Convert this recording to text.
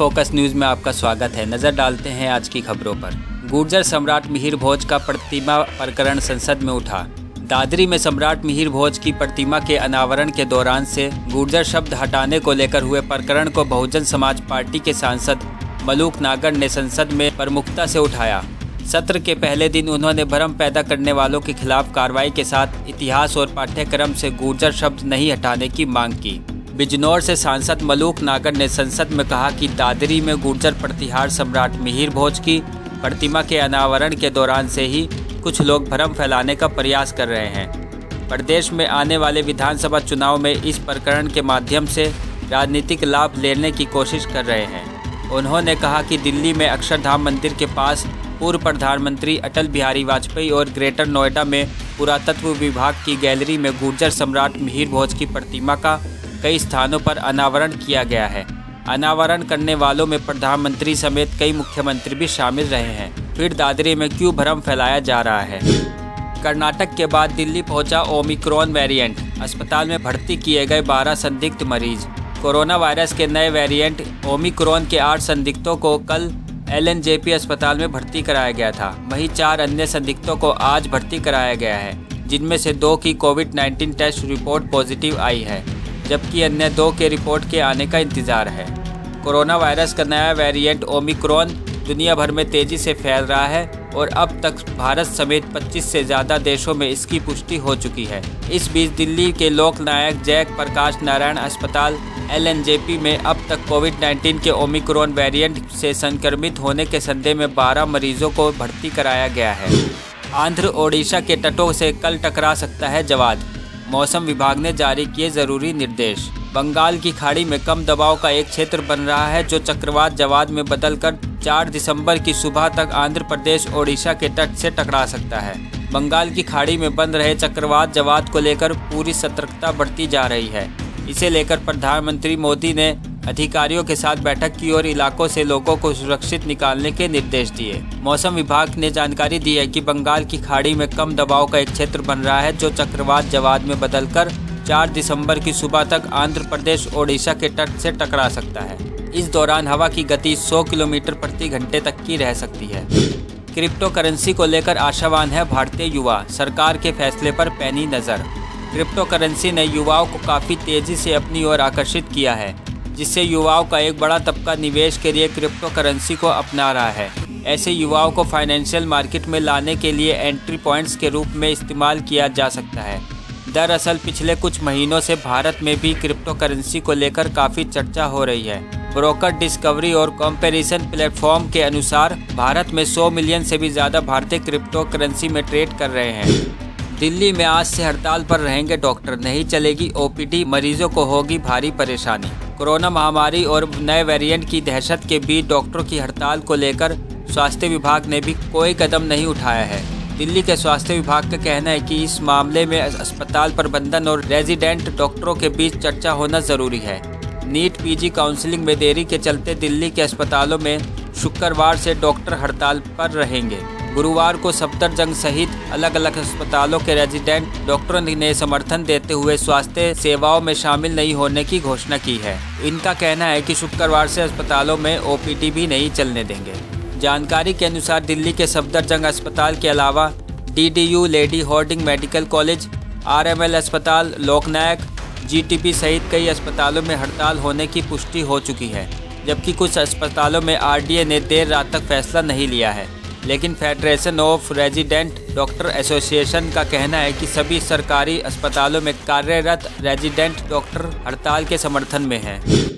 Focus news में आपका स्वागत है। नज़र डालते हैं आज की खबरों पर। गुर्जर सम्राट मिहिर भोज का प्रतिमा प्रकरण संसद में उठा। दादरी में सम्राट मिहिर भोज की प्रतिमा के अनावरण के दौरान से गुर्जर शब्द हटाने को लेकर हुए प्रकरण को बहुजन समाज पार्टी के सांसद मलूक नागर ने संसद में प्रमुखता से उठाया। सत्र के पहले दिन उन्होंने भ्रम पैदा करने वालों के खिलाफ कार्रवाई के साथ इतिहास और पाठ्यक्रम से गुर्जर शब्द नहीं हटाने की मांग की। बिजनौर से सांसद मलूक नागर ने संसद में कहा कि दादरी में गुर्जर प्रतिहार सम्राट मिहिर भोज की प्रतिमा के अनावरण के दौरान से ही कुछ लोग भ्रम फैलाने का प्रयास कर रहे हैं। प्रदेश में आने वाले विधानसभा चुनाव में इस प्रकरण के माध्यम से राजनीतिक लाभ लेने की कोशिश कर रहे हैं। उन्होंने कहा कि दिल्ली में अक्षरधाम मंदिर के पास पूर्व प्रधानमंत्री अटल बिहारी वाजपेयी और ग्रेटर नोएडा में पुरातत्व विभाग की गैलरी में गुर्जर सम्राट मिहिर भोज की प्रतिमा का कई स्थानों पर अनावरण किया गया है। अनावरण करने वालों में प्रधानमंत्री समेत कई मुख्यमंत्री भी शामिल रहे हैं। फिर दादरी में क्यों भ्रम फैलाया जा रहा है। कर्नाटक के बाद दिल्ली पहुंचा ओमिक्रॉन वेरिएंट। अस्पताल में भर्ती किए गए 12 संदिग्ध मरीज। कोरोना वायरस के नए वेरिएंट ओमिक्रॉन के 8 संदिग्धों को कल LNJP अस्पताल में भर्ती कराया गया था। वहीं 4 अन्य संदिग्धों को आज भर्ती कराया गया है, जिनमें से 2 की कोविड-19 टेस्ट रिपोर्ट पॉजिटिव आई है, जबकि अन्य 2 के रिपोर्ट के आने का इंतजार है। कोरोना वायरस का नया वेरिएंट ओमिक्रॉन दुनिया भर में तेज़ी से फैल रहा है और अब तक भारत समेत 25 से ज़्यादा देशों में इसकी पुष्टि हो चुकी है। इस बीच दिल्ली के लोकनायक जयप्रकाश नारायण अस्पताल LNJP में अब तक कोविड-19 के ओमिक्रॉन वेरिएंट से संक्रमित होने के संदेह में 12 मरीजों को भर्ती कराया गया है। आंध्र ओडिशा के तटों से कल टकरा सकता है जवाद। मौसम विभाग ने जारी किए जरूरी निर्देश। बंगाल की खाड़ी में कम दबाव का एक क्षेत्र बन रहा है, जो चक्रवात जवाद में बदलकर 4 दिसंबर की सुबह तक आंध्र प्रदेश ओडिशा के तट से टकरा सकता है। बंगाल की खाड़ी में बन रहे चक्रवात जवाद को लेकर पूरी सतर्कता बढ़ती जा रही है। इसे लेकर प्रधानमंत्री मोदी ने अधिकारियों के साथ बैठक की और इलाकों से लोगों को सुरक्षित निकालने के निर्देश दिए। मौसम विभाग ने जानकारी दी है कि बंगाल की खाड़ी में कम दबाव का एक क्षेत्र बन रहा है, जो चक्रवात जवाद में बदलकर 4 दिसंबर की सुबह तक आंध्र प्रदेश ओडिशा के तट से टकरा सकता है। इस दौरान हवा की गति 100 किलोमीटर प्रति घंटे तक की रह सकती है। क्रिप्टो करेंसी को लेकर आशावान है भारतीय युवा। सरकार के फैसले पर पैनी नज़र। क्रिप्टो करेंसी ने युवाओं को काफ़ी तेज़ी से अपनी ओर आकर्षित किया है, जिससे युवाओं का एक बड़ा तबका निवेश के लिए क्रिप्टो करेंसी को अपना रहा है। ऐसे युवाओं को फाइनेंशियल मार्केट में लाने के लिए एंट्री पॉइंट्स के रूप में इस्तेमाल किया जा सकता है। दरअसल पिछले कुछ महीनों से भारत में भी क्रिप्टो करेंसी को लेकर काफ़ी चर्चा हो रही है। ब्रोकर डिस्कवरी और कंपैरिजन प्लेटफॉर्म के अनुसार भारत में 100 मिलियन से भी ज़्यादा भारतीय क्रिप्टो करेंसी में ट्रेड कर रहे हैं। दिल्ली में आज से हड़ताल पर रहेंगे डॉक्टर। नहीं चलेगी OPD, मरीजों को होगी भारी परेशानी। कोरोना महामारी और नए वेरिएंट की दहशत के बीच डॉक्टरों की हड़ताल को लेकर स्वास्थ्य विभाग ने भी कोई कदम नहीं उठाया है। दिल्ली के स्वास्थ्य विभाग का कहना है कि इस मामले में अस्पताल प्रबंधन और रेजिडेंट डॉक्टरों के बीच चर्चा होना ज़रूरी है। नीट PG काउंसलिंग में देरी के चलते दिल्ली के अस्पतालों में शुक्रवार से डॉक्टर हड़ताल पर रहेंगे। गुरुवार को सफदरजंग सहित अलग अलग अस्पतालों के रेजिडेंट डॉक्टरों ने समर्थन देते हुए स्वास्थ्य सेवाओं में शामिल नहीं होने की घोषणा की है। इनका कहना है कि शुक्रवार से अस्पतालों में OPD भी नहीं चलने देंगे। जानकारी के अनुसार दिल्ली के सफदरजंग अस्पताल के अलावा DDU lady Hardinge medical college, RML अस्पताल, लोकनायक, GTP सहित कई अस्पतालों में हड़ताल होने की पुष्टि हो चुकी है, जबकि कुछ अस्पतालों में RDA ने देर रात तक फैसला नहीं लिया है। लेकिन federation of resident doctor association का कहना है कि सभी सरकारी अस्पतालों में कार्यरत रेजिडेंट डॉक्टर हड़ताल के समर्थन में हैं।